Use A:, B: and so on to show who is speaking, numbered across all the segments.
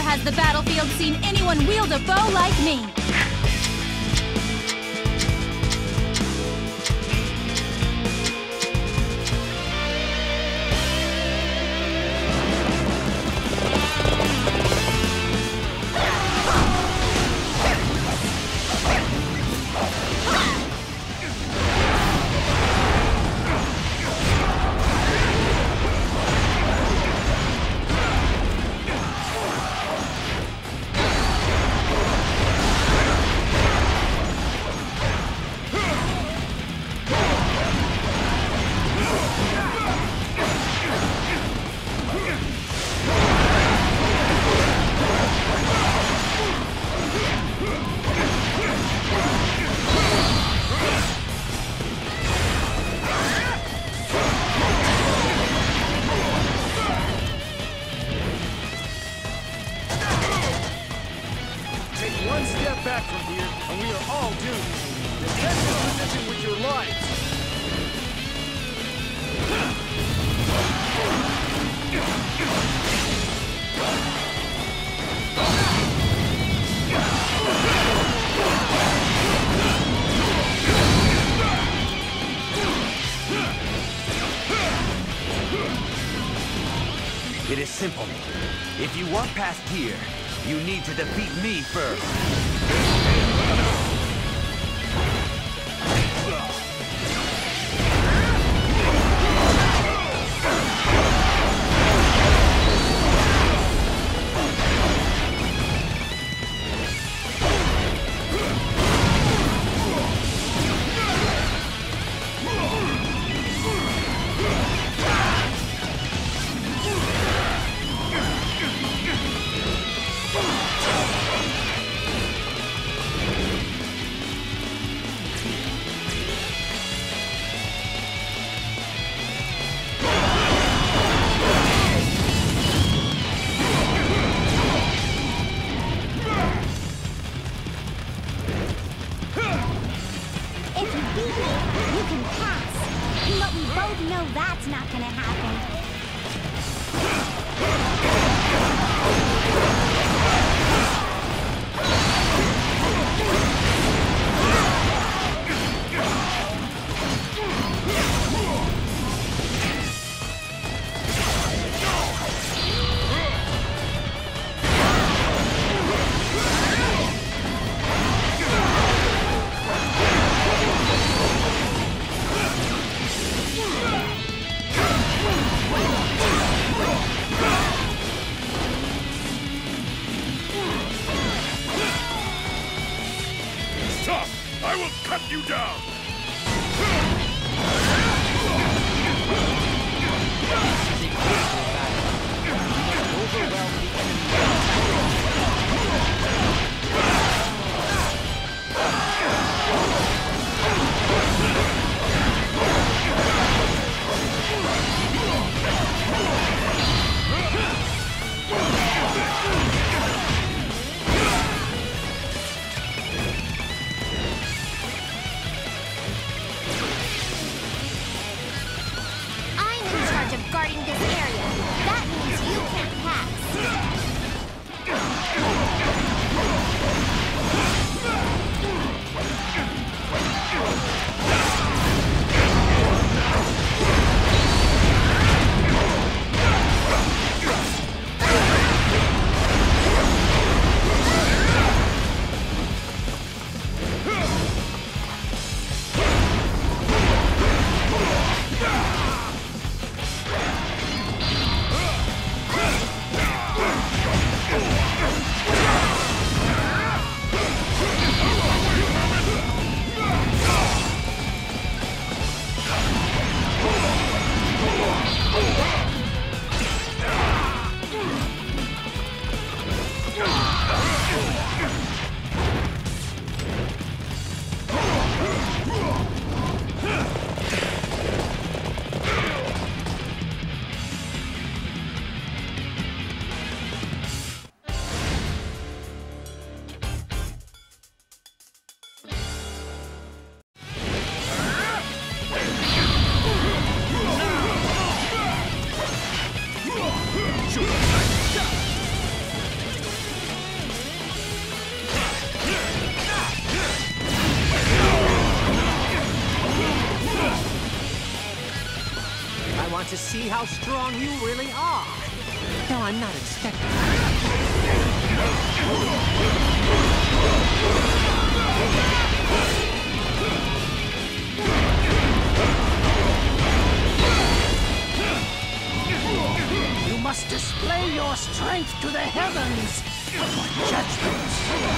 A: has the battlefield seen anyone wield a bow like me.
B: One step back from here, and we are all doomed. Defend this position with your lives.
C: It is simple. If you want past here, you need to defeat me first.
D: But we both know that's not gonna happen.
B: I will cut you down!
E: This is a critical battle. You must overwhelm the enemy.
D: Guarding this area. That means you can't pass.
E: to see how strong you really are. Now, I'm not expecting
F: You must display your strength to the heavens for judgment.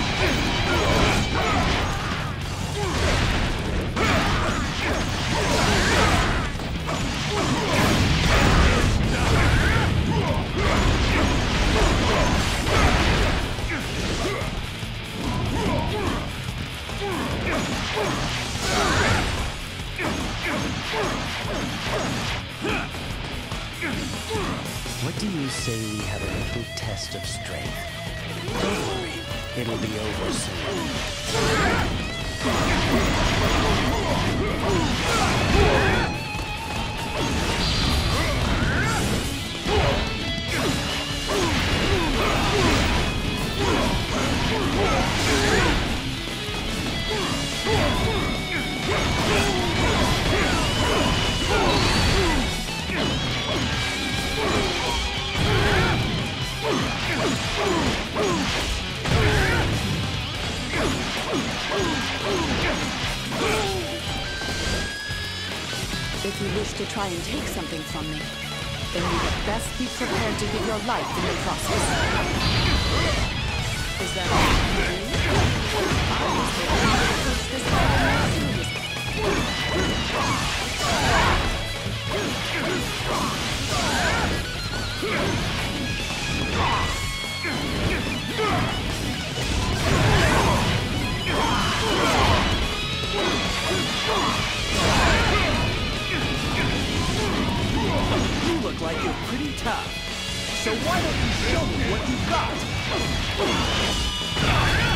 G: What do you say we have a little test of strength? Don't worry, it'll be over soon.
H: If you wish to try and take something from me, then you had best be prepared to give your life in the process. Is that all you can do? I was hoping to approach this matter
E: You look like you're pretty tough. So why don't you show me what you've got?